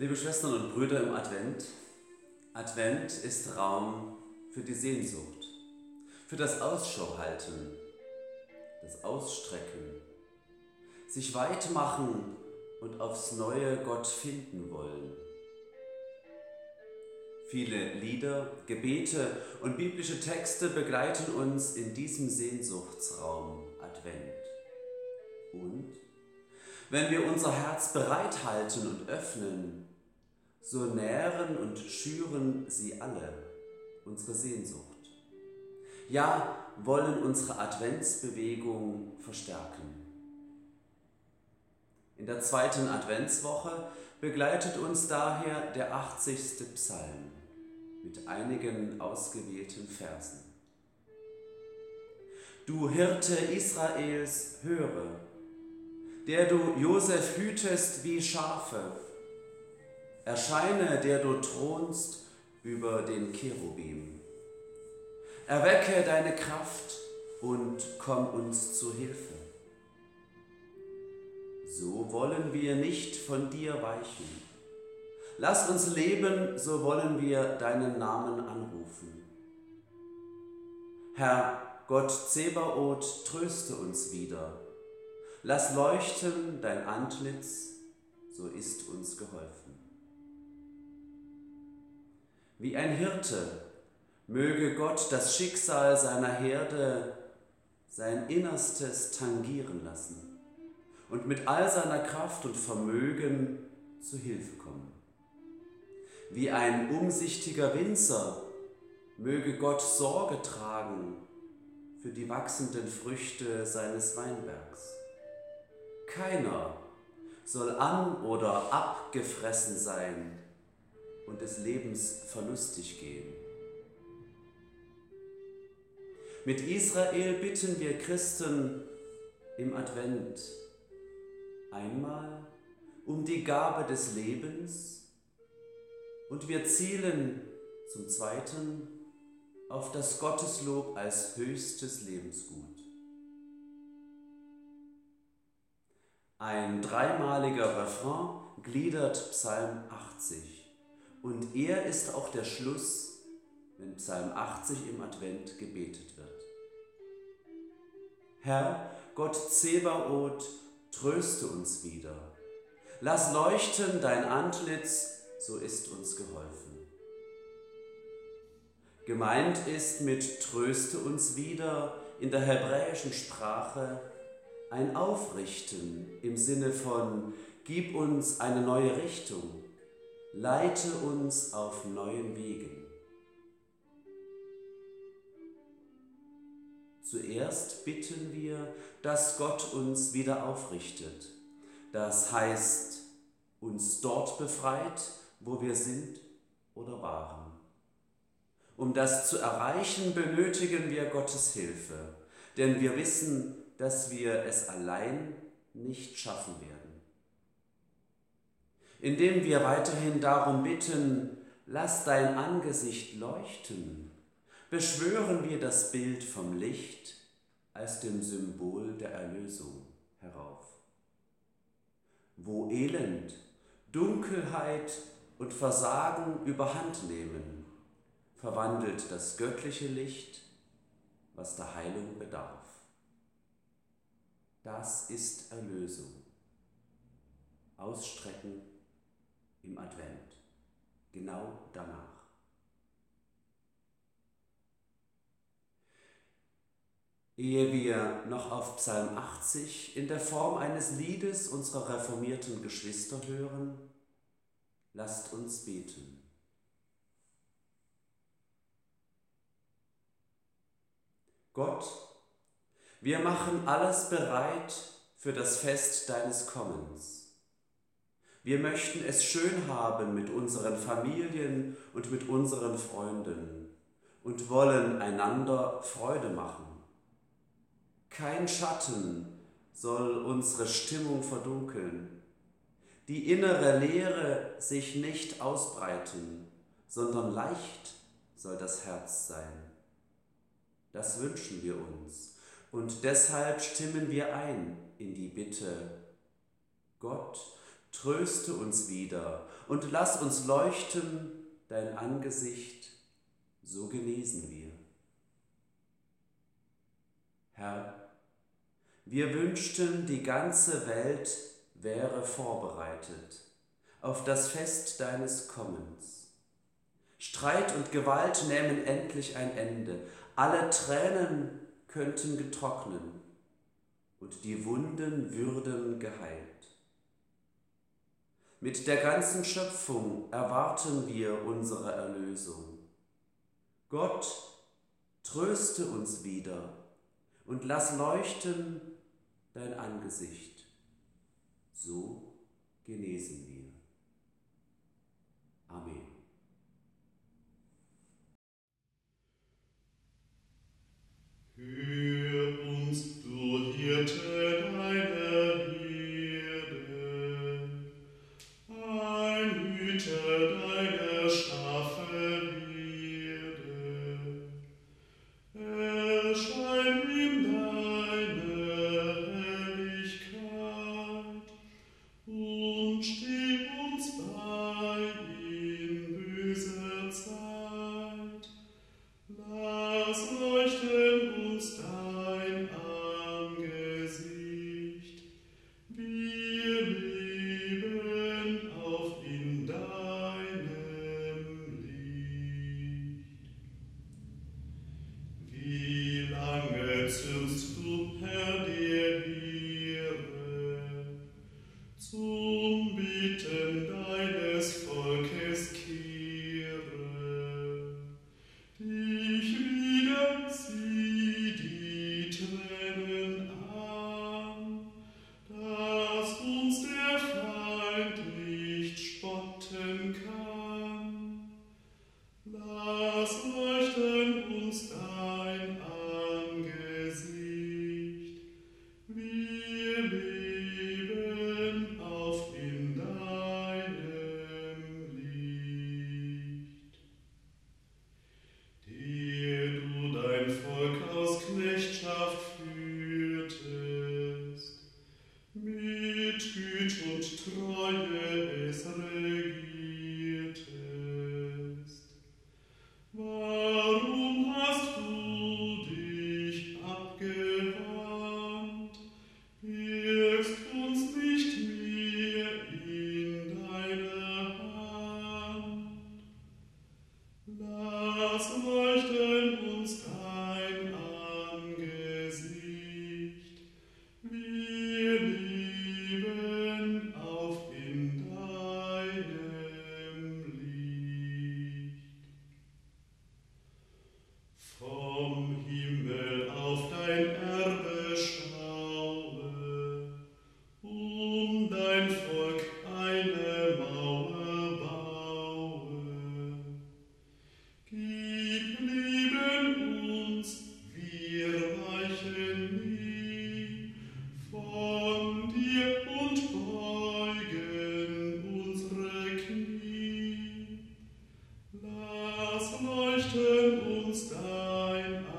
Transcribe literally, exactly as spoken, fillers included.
Liebe Schwestern und Brüder im Advent, Advent ist Raum für die Sehnsucht, für das Ausschauhalten, das Ausstrecken, sich weit machen und aufs Neue Gott finden wollen. Viele Lieder, Gebete und biblische Texte begleiten uns in diesem Sehnsuchtsraum Advent. Und wenn wir unser Herz bereithalten und öffnen, so nähren und schüren sie alle unsere Sehnsucht. Ja, wollen unsere Adventsbewegung verstärken. In der zweiten Adventswoche begleitet uns daher der achtzigste Psalm mit einigen ausgewählten Versen. Du Hirte Israels, höre, der du Josef hütest wie Schafe, erscheine, der du thronst über den Cherubim. Erwecke deine Kraft und komm uns zu Hilfe. So wollen wir nicht von dir weichen. Lass uns leben, so wollen wir deinen Namen anrufen. Herr Gott Zebaoth, tröste uns wieder. Lass leuchten dein Antlitz, so ist uns geholfen. Wie ein Hirte möge Gott das Schicksal seiner Herde sein Innerstes tangieren lassen und mit all seiner Kraft und Vermögen zu Hilfe kommen. Wie ein umsichtiger Winzer möge Gott Sorge tragen für die wachsenden Früchte seines Weinbergs. Keiner soll an- oder abgefressen sein und des Lebens verlustig gehen. Mit Israel bitten wir Christen im Advent einmal um die Gabe des Lebens und wir zielen zum Zweiten auf das Gotteslob als höchstes Lebensgut. Ein dreimaliger Refrain gliedert Psalm achtzig und er ist auch der Schluss, wenn Psalm achtzig im Advent gebetet wird. Herr Gott Zebaoth, tröste uns wieder. Lass leuchten dein Antlitz, so ist uns geholfen. Gemeint ist mit tröste uns wieder in der hebräischen Sprache ein Aufrichten im Sinne von gib uns eine neue Richtung, leite uns auf neuen Wegen. Zuerst bitten wir, dass Gott uns wieder aufrichtet. Das heißt, uns dort befreit, wo wir sind oder waren. Um das zu erreichen, benötigen wir Gottes Hilfe, denn wir wissen, dass wir es allein nicht schaffen werden. Indem wir weiterhin darum bitten, lass dein Angesicht leuchten, beschwören wir das Bild vom Licht als dem Symbol der Erlösung herauf. Wo Elend, Dunkelheit und Versagen überhand nehmen, verwandelt das göttliche Licht, was der Heilung bedarf. Das ist Erlösung. Ausstrecken im Advent. Genau danach. Ehe wir noch auf Psalm achtzig in der Form eines Liedes unserer reformierten Geschwister hören, lasst uns beten. Gott, wir machen alles bereit für das Fest deines Kommens. Wir möchten es schön haben mit unseren Familien und mit unseren Freunden und wollen einander Freude machen. Kein Schatten soll unsere Stimmung verdunkeln, die innere Leere sich nicht ausbreiten, sondern leicht soll das Herz sein. Das wünschen wir uns und deshalb stimmen wir ein in die Bitte: Gott, tröste uns wieder und lass uns leuchten dein Angesicht, so genesen wir. Herr, wir wünschten, die ganze Welt wäre vorbereitet auf das Fest deines Kommens. Streit und Gewalt nähmen endlich ein Ende, alle Tränen könnten getrocknen und die Wunden würden geheilt. Mit der ganzen Schöpfung erwarten wir unsere Erlösung. Gott, tröste uns wieder und lass leuchten dein Angesicht. So genesen wir. Amen. Hör uns, du Hirte deiner Herde, ein Hüter deiner Schafe werde. Erschein in deiner Herrlichkeit und steh uns bei in böser Zeit. Lass leuchten uns dein Angesicht, wir leben auf in deinem Licht. Wie lange zürnst du, Herr, der Heere, zum Bitten deines Volkes kehre? Dich wieder sieh die Tränen an, dass uns der Feind nicht spotten kann. Lass leuchten uns dein Angesicht, wir leben auf in deinem Licht. Der du dein Volk aus Knechtschaft führtest, mit Güt und Treue es regiertest. Warum hast du dich abgewandt? Birgst uns nicht mehr in deiner Hand. Lass leuchten uns dein Angesicht, wir leben auf in deinem Licht. Vom Himmel auf dein Erbe schaue, um dein Volk eine Mauer baue. Gib Leben uns, wir weichen nie von dir und beugen unsere Knie. Lass leuchten uns dein